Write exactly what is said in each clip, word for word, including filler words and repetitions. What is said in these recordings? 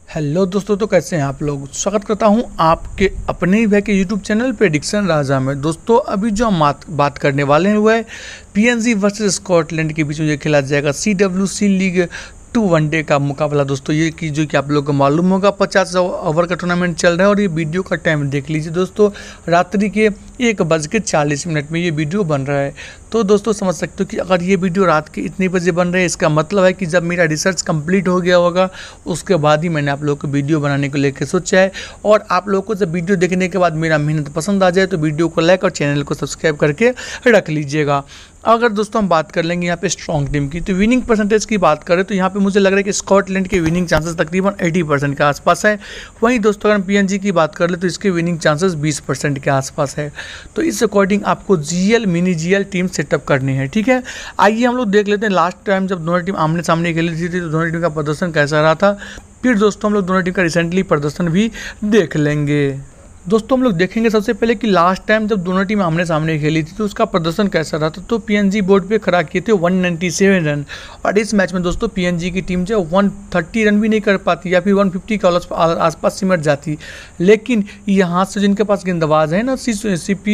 Hello दोस्तों, तो कैसे हैं आप लोग। स्वागत करता हूं आपके अपने ही भाई के यूट्यूब चैनल प्रेडिक्शन राजा में। दोस्तों अभी जो हम बात करने वाले हैं वो है पीएनजी वर्सेस स्कॉटलैंड के बीच में ये खेला जाएगा C W C league two one day का मुकाबला। दोस्तों ये कि जो कि आप लोगों को मालूम होगा पचास ओवर का टूर्नामेंट चल रहा है और ये वीडियो का टाइम देख लीजिए दोस्तों, रात्रि के एक बज के चालीस मिनट में ये वीडियो बन रहा है। तो दोस्तों समझ सकते हो कि अगर ये वीडियो रात के इतने बजे बन रहा है, इसका मतलब है कि जब मेरा रिसर्च कंप्लीट हो गया होगा उसके बाद ही मैंने आप लोगों को वीडियो बनाने को लेकर सोचा है। और आप लोगों को जब वीडियो देखने के बाद मेरा मेहनत पसंद आ जाए तो वीडियो को लाइक और चैनल को सब्सक्राइब करके रख लीजिएगा। अगर दोस्तों हम बात कर लेंगे यहाँ पे स्ट्रॉन्ग टीम की, तो विनिंग परसेंटेज की बात करें तो यहाँ पे मुझे लग रहा है कि स्कॉटलैंड के विनिंग चांसेस तकरीबन अस्सी परसेंट के आसपास है। वहीं दोस्तों अगर हम पीएनजी की बात कर ले तो इसके विनिंग चांसेस बीस परसेंट के आसपास है। तो इस अकॉर्डिंग आपको GL mini GL team setup करनी है, ठीक है। आइए हम लोग देख लेते हैं लास्ट टाइम जब दोनों टीम आमने सामने खेली थी तो दोनों टीम का प्रदर्शन कैसा रहा था। फिर दोस्तों हम लोग दोनों टीम का रिसेंटली प्रदर्शन भी देख लेंगे। दोस्तों हम लोग देखेंगे सबसे पहले कि लास्ट टाइम जब दोनों टीम आमने सामने खेली थी तो उसका प्रदर्शन कैसा रहा था। तो पीएनजी बोर्ड पे खड़ा किए थे एक सौ सत्तानवे रन और इस मैच में दोस्तों पीएनजी की टीम जो एक सौ तीस रन भी नहीं कर पाती या फिर एक सौ पचास के आसपास सिमट जाती। लेकिन यहाँ से जिनके पास गेंदबाज है ना C C P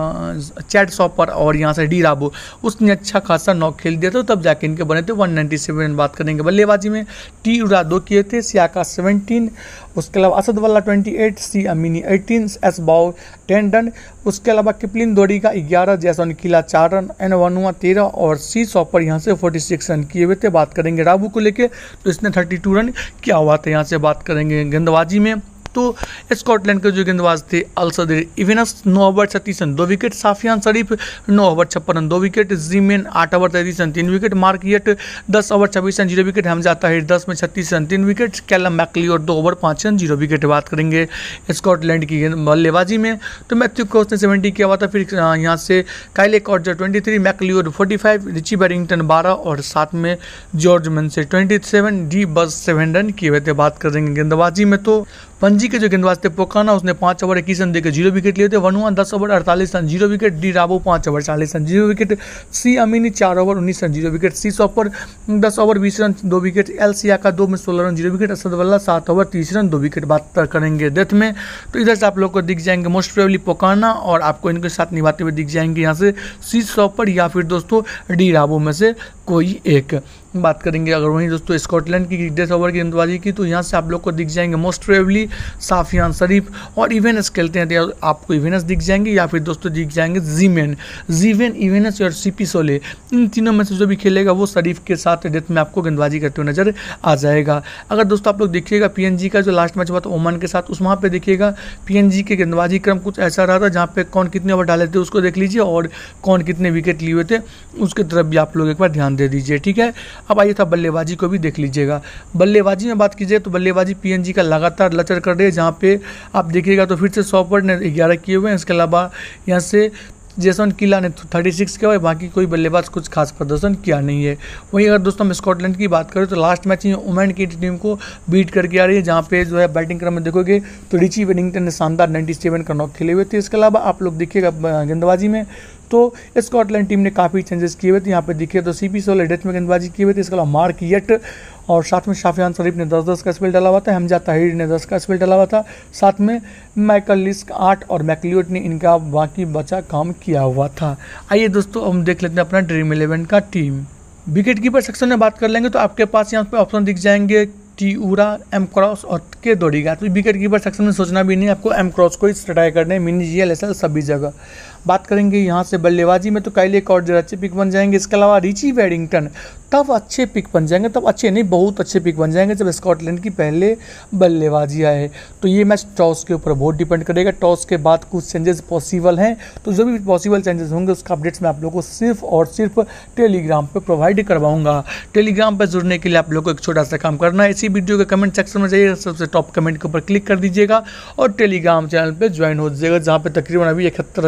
Chad Soper और यहाँ से डी राबो, उसने अच्छा खासा नॉक खेल दिया था, तब जाके इनके बने थे एक सौ सत्तानवे रन। बात करेंगे बल्लेबाजी में टी उरा दो किए थे, सियाका सत्रह, उसके अलावा असद वाला अट्ठाईस, सी अमीनी अठारह, एस बाउ दस रन, उसके अलावा किपलिन दोड़ी का ग्यारह, जैसन किला चार रन, एन वनुआ तेरह और सी सॉपर यहाँ से छियालीस रन किए हुए थे। बात करेंगे राबू को लेके तो इसने बत्तीस रन किया हुआ था। यहाँ से बात करेंगे गेंदबाजी में तो स्कॉटलैंड के जो गेंदबाज थे अलसदर इवेनस नौ ओवर छत्तीस रन दो विकेट, साफियान शरीफ नौ ओवर छप्पन रन दो विकेट, जीमेन आठ ओवर तैंतीस रन तीन विकेट, मार्क यट दस ओवर छब्बीस run zero wicket, Hamza Tahir दस में छत्तीस रन तीन विकेट, कैलम मैकलियोर दो ओवर पाँच रन जीरो विकेट। बात करेंगे स्कॉटलैंड की बल्लेबाजी में तो मैथ्यू क्रॉस ने सेवेंटी किया हुआ था, फिर यहाँ से काइले कॉर्जर तेईस, मैकलियोर पैंतालीस, रिची बैरिंगटन बारह और साथ में जॉर्ज मन से सत्ताईस, डी बस सेवन रन किए हुए थे। बात करेंगे गेंदबाजी में तो पंजी के जो गेंदबाज थे पोकाना, उसने पाँच ओवर इक्कीस रन देकर जीरो विकेट लिए थे, वनुआ दस ओवर अड़तालीस रन जीरो विकेट, डी राबो पाँच ओवर चालीस run zero wicket, C Amini चार ओवर उन्नीस run zero wicket, C Soper दस ओवर बीस रन दो विकेट, एल सियाका दो में सोलह रन जीरो विकेट, असद वल्ला सात ओवर तीस रन दो विकेट। बात करेंगे डेथ में तो इधर से आप लोग को दिख जाएंगे मोस्ट प्रोबेबली पोकाना और आपको इनके साथ निभाते हुए दिख जाएंगे यहाँ से सी सॉपर या फिर दोस्तों डी राबो में से कोई एक। बात करेंगे अगर वहीं दोस्तों स्कॉटलैंड की दस ओवर की गेंदबाजी की तो यहाँ से आप लोग को दिख जाएंगे मोस्ट प्रोबेबली साफियान शरीफ और इवेनस खेलते हैं तो आपको इवेनस दिख जाएंगे या फिर दोस्तों दिख जाएंगे जीमेन जीवेन इवेनस और सीपी सोले, इन तीनों में से जो भी खेलेगा वो शरीफ के साथ डेथ में आपको गेंदबाजी करते हुए नजर आ जाएगा। अगर दोस्तों आप लोग देखिएगा पीएनजी का जो लास्ट मैच हुआ था ओमान के साथ, उस वहाँ पर देखिएगा पीएनजी के गेंदबाजी क्रम कुछ ऐसा रहा था जहाँ पे कौन कितने ओवर डाले थे उसको देख लीजिए और कौन कितने विकेट लिए हुए थे उसकी तरफ भी आप लोग एक बार ध्यान दे दीजिए, ठीक है। अब आइए था बल्लेबाजी को भी देख लीजिएगा। बल्लेबाजी में बात कीजिए तो बल्लेबाजी पीएनजी का लगातार लचर कर रही है, जहाँ पे आप देखिएगा तो फिर से सॉपर ने ग्यारह किए हुए हैं, इसके अलावा यहाँ से जैसन किला ने छत्तीस किया हुआ है, बाकी कोई बल्लेबाज कुछ खास प्रदर्शन किया नहीं है। वहीं अगर दोस्तों हम स्कॉटलैंड की बात करें तो लास्ट मैच में ओमान की टीम को बीट करके आ रही है, जहाँ पे जो है बैटिंग क्रम में देखोगे तो रिची वेलिंगटन ने शानदार सत्तानवे का नॉक खेले हुए थे। इसके अलावा आप लोग देखिएगा गेंदबाजी में तो स्कॉटलैंड टीम ने काफ़ी चेंजेस किए हुए थे। यहाँ पे देखिए तो सीपी सोले डेथ में गेंदबाजी किए हुए थे, इसके अलावा मार्क यट और साथ में शाफियान शरीफ ने दस दस का स्पेल डाला हुआ था, हमजा ताहिर ने दस का स्पेल डाला हुआ था, साथ में माइकल लिस्क आठ और मैकलियोट ने इनका बाकी बचा काम किया हुआ था। आइए दोस्तों हम देख लेते हैं अपना ड्रीम इलेवन का टीम। विकेट कीपर सेक्शन में बात कर लेंगे तो आपके पास यहाँ पे ऑप्शन दिख जाएंगे टी उरा, एम क्रॉस और के दोड़ीगा। तो विकेट कीपर सेक्शन में सोचना भी नहीं, आपको एम क्रॉस को ही ट्राई करना है, mini G L S L सभी जगह। बात करेंगे यहाँ से बल्लेबाजी में तो काइले कॉर्जर अच्छे पिक बन जाएंगे, इसके अलावा रिची बैरिंगटन तब अच्छे पिक बन जाएंगे, तब अच्छे नहीं बहुत अच्छे पिक बन जाएंगे जब स्कॉटलैंड की पहले बल्लेबाजी आए। तो ये मैच टॉस के ऊपर बहुत डिपेंड करेगा, टॉस के बाद कुछ चेंजेस पॉसिबल हैं, तो जो भी पॉसिबल चेंजेस होंगे उसका अपडेट्स मैं आप लोगों को सिर्फ और सिर्फ टेलीग्राम पर प्रोवाइड करवाऊंगा। टेलीग्राम पर जुड़ने के लिए आप लोग को एक छोटा सा काम करना है, इसी वीडियो के कमेंट सेक्शन में जाइए, सबसे टॉप कमेंट के ऊपर क्लिक कर दीजिएगा और टेलीग्राम चैनल पर ज्वाइन हो जाइएगा, जहाँ पे तकरीबन अभी इकहत्तर हज़ार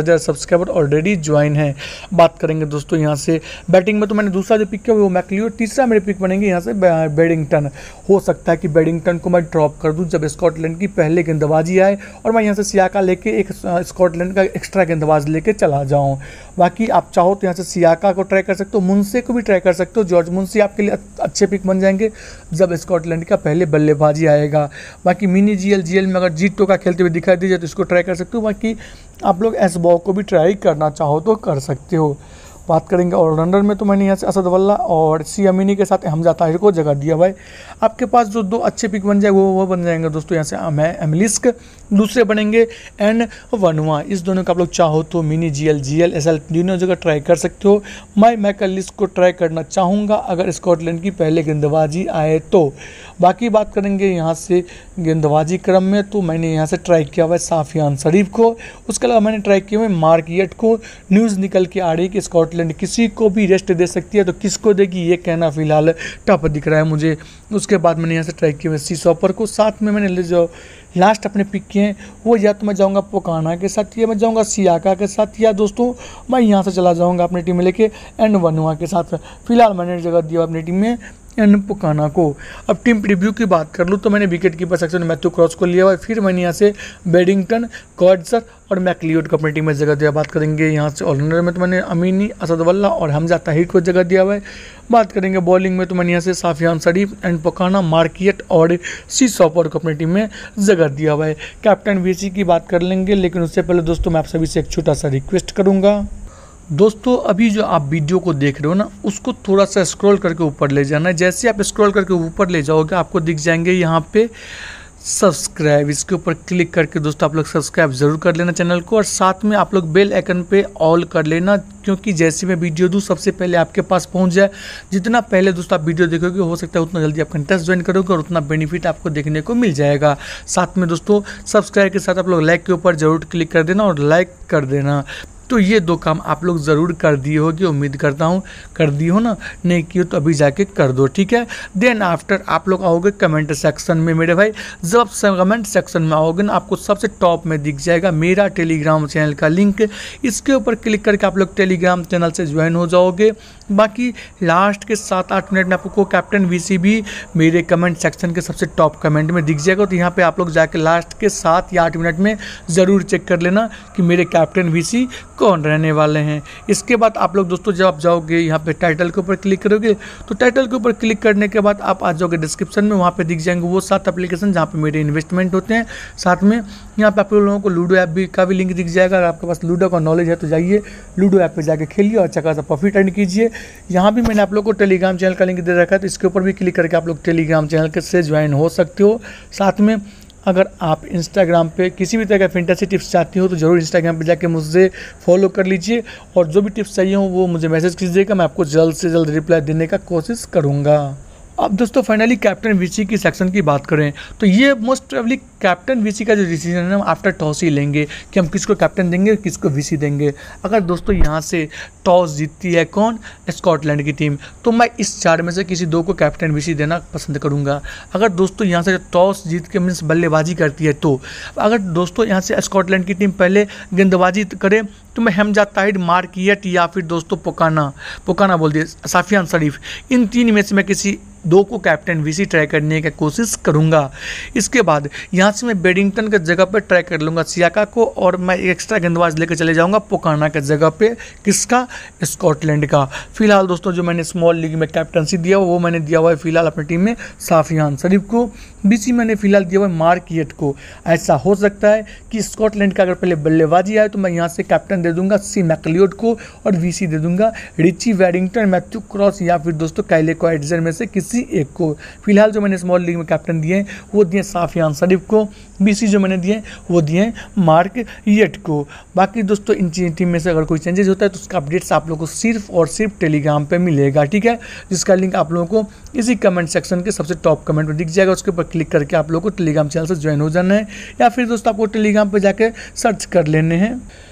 सब्सक्राइबर ऑलरेडी ज्वाइन है। बात करेंगे दोस्तों यहाँ से बैटिंग में, तो मैंने दूसरा जो पिक किया वो मैकलियोड, तीसरा मेरे पिक बनेंगे यहाँ से बेडिंगटन। हो सकता है कि बेडिंगटन को मैं ड्रॉप कर दूं जब स्कॉटलैंड की पहले गेंदबाजी आए और मैं यहाँ से सियाका लेके एक स्कॉटलैंड का एक्स्ट्रा गेंदबाज लेके चला जाऊँ। बाकी आप चाहो तो यहाँ से सियाका को ट्राई कर सकते हो, मुंसे को भी ट्राई कर सकते हो। जॉर्ज मुंसी आपके लिए अच्छे पिक बन जाएंगे जब स्कॉटलैंड का पहले बल्लेबाजी आएगा। बाकी मिनी जीएल जीएल में अगर जीतो का खेलते हुए दिखाई दीजिए तो इसको ट्राई कर सकते हो। बाकी आप लोग एस बॉ को भी ट्राई करना चाहो तो कर सकते हो। बात करेंगे ऑलराउंडर में, तो मैंने यहाँ से असद वल्ला और सी अमीनी के साथ हमजा ताहिर को जगह दिया। भाई आपके पास जो दो अच्छे पिक बन जाए वो वो बन जाएंगे दोस्तों यहाँ से एमलिस्क, दूसरे बनेंगे एंड वनुआ। इस दोनों का आप लोग चाहो तो मिनी जीएल जीएल एसएल तीनों जगह ट्राई कर सकते हो। मैं मैकलिस्ट को ट्राई करना चाहूँगा अगर स्कॉटलैंड की पहले गेंदबाजी आए तो। बाकी बात करेंगे यहाँ से गेंदबाजी क्रम में, तो मैंने यहाँ से ट्राई किया हुआ है साफियान शरीफ को। उसके अलावा मैंने ट्राई किया हुआ है मार्क येट को। न्यूज़ निकल के आ रही है कि स्कॉटलैंड किसी को भी रेस्ट दे सकती है, तो किसको देगी ये कहना फिलहाल टफ दिख रहा है मुझे। उसके बाद मैंने यहाँ से ट्राई किया हुआ है सी सॉपर को। साथ में मैंने जो लास्ट अपने पिक किए हैं वो या तो मैं जाऊँगा पोकाना के साथ या मैं जाऊँगा सियाका के साथ, या दोस्तों मैं यहाँ से चला जाऊँगा अपनी टीम में लेके एंड वनुआ के साथ। फिलहाल मैंने जगह दिया अपनी टीम में एंड पुकाना को। अब टीम प्रीव्यू की बात कर लूँ तो मैंने विकेट कीपर सेक्शन में मैथ्यू क्रॉस को लिया हुआ है। फिर मैंने यहाँ से बेडिंगटन, कॉडसर और मैकलियोड को अपनी टीम में जगह दिया। बात करेंगे यहाँ से ऑलराउंडर में, तो मैंने अमीनी, असद वल्ला और हमजा ताहिर को जगह दिया हुआ है। बात करेंगे बॉलिंग में, तो मैंने यहाँ से साफियान शरीफ एंड पुकाना, मार्कियट और सी सॉपर को अपनी टीम में जगह दिया हुआ है। कैप्टन वीसी की बात कर लेंगे, लेकिन उससे पहले दोस्तों मैं आप सभी से एक छोटा सा रिक्वेस्ट करूँगा। दोस्तों अभी जो आप वीडियो को देख रहे हो ना, उसको थोड़ा सा स्क्रॉल करके ऊपर ले जाना है। जैसे आप स्क्रॉल करके ऊपर ले जाओगे आपको दिख जाएंगे यहाँ पे सब्सक्राइब, इसके ऊपर क्लिक करके दोस्तों आप लोग सब्सक्राइब ज़रूर कर लेना चैनल को, और साथ में आप लोग बेल आइकन पे ऑल कर लेना, क्योंकि जैसे मैं वीडियो दूँ सबसे पहले आपके पास पहुंच जाए। जितना पहले दोस्तों आप वीडियो देखोगे हो सकता है उतना जल्दी आप कंटेस्ट ज्वाइन करोगे और उतना बेनिफिट आपको देखने को मिल जाएगा। साथ में दोस्तों सब्सक्राइब के साथ आप लोग लाइक के ऊपर ज़रूर क्लिक कर देना और लाइक कर देना। तो ये दो काम आप लोग ज़रूर कर दिए होगी, उम्मीद करता हूँ कर दी हो ना, नहीं किए तो अभी जाके कर दो, ठीक है। देन आफ्टर आप लोग आओगे कमेंट सेक्शन में मेरे भाई। जब आप कमेंट सेक्शन में आओगे ना आपको सबसे टॉप में दिख जाएगा मेरा टेलीग्राम चैनल का लिंक। इसके ऊपर क्लिक करके आप लोग टेलीग्राम चैनल से ज्वाइन हो जाओगे। बाकी लास्ट के सात आठ मिनट में आपको कैप्टन वीसी भी मेरे कमेंट सेक्शन के सबसे टॉप कमेंट में दिख जाएगा। तो यहाँ पे आप लोग जाके लास्ट के सात या आठ मिनट में ज़रूर चेक कर लेना कि मेरे कैप्टन वीसी कौन रहने वाले हैं। इसके बाद आप लोग दोस्तों जब आप जाओगे यहाँ पे टाइटल के ऊपर क्लिक करोगे, तो टाइटल के ऊपर क्लिक करने के बाद आप आ जाओगे डिस्क्रिप्शन में, वहाँ पे दिख जाएंगे वो सात एप्लीकेशन जहाँ पे मेरे इन्वेस्टमेंट होते हैं। साथ में यहाँ पे आप लोगों को लूडो ऐप भी का भी लिंक दिख जाएगा। अगर आपके पास लूडो का नॉलेज है तो जाइए लूडो ऐप पे जाके खेलिए और अच्छा खासा प्रॉफिट अर्न कीजिए। यहाँ भी मैंने आप लोग को टेलीग्राम चैनल का लिंक दे रखा है, तो इसके ऊपर भी क्लिक करके आप लोग टेलीग्राम चैनल के से ज्वाइन हो सकते हो। साथ में अगर आप इंस्टाग्राम पे किसी भी तरह का फैंटेसी टिप्स चाहते हो तो ज़रूर इंस्टाग्राम पे जाके मुझसे फॉलो कर लीजिए, और जो भी टिप्स चाहिए हो वो मुझे मैसेज कीजिएगा, मैं आपको जल्द से जल्द रिप्लाई देने का कोशिश करूँगा। अब दोस्तों फाइनली कैप्टन वीसी की सेक्शन की बात करें तो ये मोस्ट प्रोबेबली कैप्टन वीसी का जो डिसीजन है हम आफ्टर टॉस ही लेंगे कि हम किसको कैप्टन देंगे किसको वीसी देंगे। अगर दोस्तों यहाँ से टॉस जीतती है कौन, स्कॉटलैंड की टीम, तो मैं इस चार में से किसी दो को कैप्टन वीसी देना पसंद करूँगा। अगर दोस्तों यहाँ से टॉस जीत के मीन्स बल्लेबाजी करती है, तो अगर दोस्तों यहाँ से स्कॉटलैंड की टीम पहले गेंदबाजी करे तो मैं हमजा ताहिर, मार्कियट या फिर दोस्तों पुकाना पुकाना बोल दिए साफियान शरीफ, इन तीन में से मैं किसी दो को कैप्टन वीसी ट्राई करने की कोशिश करूंगा। इसके बाद यहाँ से मैं बेडिंगटन के जगह पर ट्राई कर लूँगा सियाका को, और मैं एक्स्ट्रा गेंदबाज लेकर चले जाऊंगा पुकाना के जगह पे, किसका, स्कॉटलैंड का। फिलहाल दोस्तों जो मैंने स्मॉल लीग में कैप्टनसी दिया वो मैंने दिया हुआ है फिलहाल अपनी टीम में साफियान शरीफ को। बीसी मैंने फिलहाल दिया हुआ है मार्कियट को। ऐसा हो सकता है कि स्कॉटलैंड का अगर पहले बल्लेबाजी आए तो मैं यहाँ से कैप्टन दे दूंगा सी मैकलियोड को, और वीसी दे दूंगा रिची वेडिंगटन, मैथ्यू क्रॉस या फिर दोस्तों काइले क्वाइटजर में से किसी एक को। फिलहाल जो मैंने स्मॉल लीग में कैप्टन दिए हैं वो दिए साफियान शरीफ को, बीसी जो मैंने दिए वो दिए मार्क येट को। बाकी दोस्तों इन टीम में से अगर कोई चेंजेस होता है तो उसका अपडेट्स आप लोगों को सिर्फ और सिर्फ टेलीग्राम पे मिलेगा, ठीक है, जिसका लिंक आप लोगों को इसी कमेंट सेक्शन के सबसे टॉप कमेंट में दिख जाएगा। उसके ऊपर क्लिक करके आप लोगों को टेलीग्राम चैनल से ज्वाइन हो जाना है, या फिर दोस्तों आपको टेलीग्राम पे जाके सर्च कर लेने हैं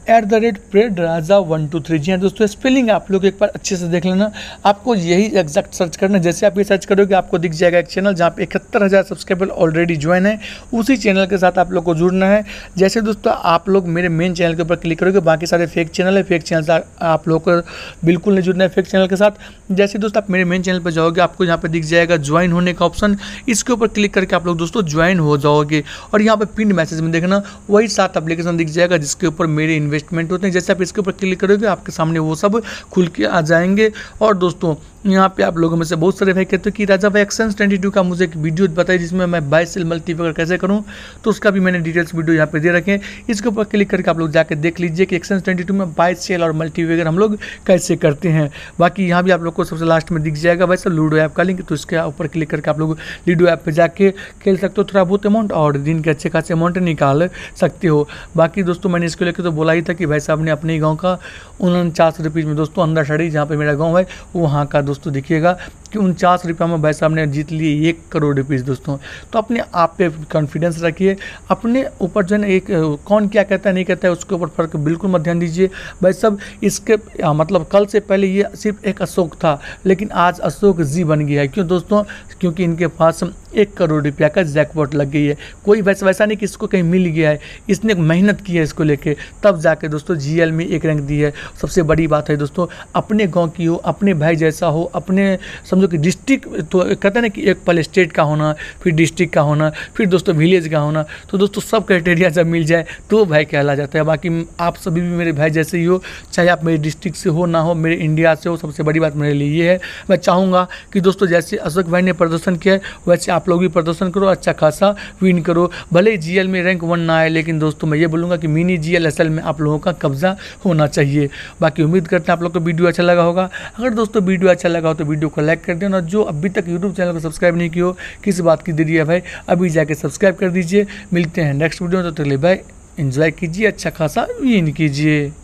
एट द रेट प्रेड राजा वन टू थ्री। जी हाँ दोस्तों, स्पेलिंग आप लोग एक बार अच्छे से देख लेना, आपको यही एग्जैक्ट सर्च करना। जैसे आप ये सर्च करोगे आपको दिख जाएगा एक चैनल जहाँ पे इकहत्तर हज़ार सब्सक्राइबर ऑलरेडी ज्वाइन है, उसी चैनल के साथ आप लोग को जुड़ना है। जैसे दोस्तों आप लोग मेरे मेन चैनल के ऊपर क्लिक करोगे, बाकी सारे फेक चैनल है, फेक चैनल से आप लोग को बिल्कुल नहीं जुड़ना है फेक चैनल के साथ। जैसे दोस्तों आप मेरे मेन चैनल पर जाओगे, आपको यहाँ पे दिख जाएगा ज्वाइन होने का ऑप्शन, इसके ऊपर क्लिक करके आप लोग दोस्तों ज्वाइन हो जाओगे। और यहाँ पे पिन मैसेज में देखना वही सात एप्लीकेशन दिख जाएगा जिसके ऊपर मेरे इन्वेस्टमेंट होते हैं। जैसे आप इसके ऊपर क्लिक करोगे आपके सामने वो सब खुल के आ जाएंगे। और दोस्तों यहाँ पे आप लोगों में से बहुत सारे भाई कहते हो कि राजा भाई एक्सेंस ट्वेंटी टू का मुझे एक वीडियो बताइए जिसमें मैं बाई सेल मल्टीप्लिकेटर कैसे करूँ, तो उसका भी मैंने डिटेल्स वीडियो यहाँ पे दे रखे हैं। इसके ऊपर क्लिक करके आप लोग जाकर देख लीजिए कि एक्सेंस ट्वेंटी टू में बाई सेल और मल्टीप्लिकेटर हम लोग कैसे करते हैं। बाकी यहाँ भी आप लोग को सबसे लास्ट में दिख जाएगा वैसे लूडो ऐप का लिंक, तो इसके ऊपर क्लिक करके आप लोग लूडो ऐप पर जाके खेल सकते हो, थोड़ा बहुत अमाउंट और दिन के अच्छे खासे अमाउंट निकाल सकते हो। बाकी दोस्तों मैंने इसको लेकर तो बोला ही था कि भाई साहब ने अपने गाँव का उनचास रुपीज़ में दोस्तों अंदर साड़ी जहाँ पे मेरा गांव है वहाँ का दोस्तों दिखिएगा कि उनचास रुपये में भाई साहब ने जीत लिए एक करोड़ रुपीज़ दोस्तों। तो अपने आप पे कॉन्फिडेंस रखिए, अपने ऊपर जो है ना एक कौन क्या कहता है नहीं कहता है उसके ऊपर फर्क बिल्कुल मत ध्यान दीजिए भाई साहब। इसके आ, मतलब कल से पहले ये सिर्फ एक अशोक था, लेकिन आज अशोक जी बन गया है। क्यों दोस्तों? क्योंकि इनके पास एक करोड़ रुपया का जैकपॉट लग गई है। कोई वैसा वैसा नहीं कि इसको कहीं मिल गया है, इसने मेहनत की है इसको लेके, तब जाके दोस्तों जीएल में एक रैंक दी है। सबसे बड़ी बात है दोस्तों, अपने गांव की हो, अपने भाई जैसा हो, अपने समझो कि डिस्ट्रिक्ट, तो कहते हैं ना कि एक पहले स्टेट का होना, फिर डिस्ट्रिक्ट का होना, फिर दोस्तों विलेज का होना, तो दोस्तों सब क्राइटेरिया जब मिल जाए तो भाई कहला जाता है। बाकी आप सभी भी मेरे भाई जैसे ही हो, चाहे आप मेरे डिस्ट्रिक्ट से हो ना हो, मेरे इंडिया से हो, सबसे बड़ी बात मेरे लिए ये है, मैं चाहूँगा कि दोस्तों जैसे अशोक भाई ने प्रदर्शन किया है वैसे आप लोग भी प्रदर्शन करो, अच्छा खासा विन करो। भले जीएल में रैंक वन ना आए, लेकिन दोस्तों मैं ये बोलूँगा कि मिनी जीएल एसएल में आप लोगों का कब्जा होना चाहिए। बाकी उम्मीद करते हैं आप लोग को वीडियो अच्छा लगा होगा। अगर दोस्तों वीडियो अच्छा लगा हो तो वीडियो को लाइक कर देना, और जो अभी तक यूट्यूब चैनल को सब्सक्राइब नहीं किया हो, किस बात की देरी है भाई, अभी जाके सब्सक्राइब कर दीजिए। मिलते हैं नेक्स्ट वीडियो में, तो तक ले भाई एंजॉय कीजिए, अच्छा खासा विन कीजिए।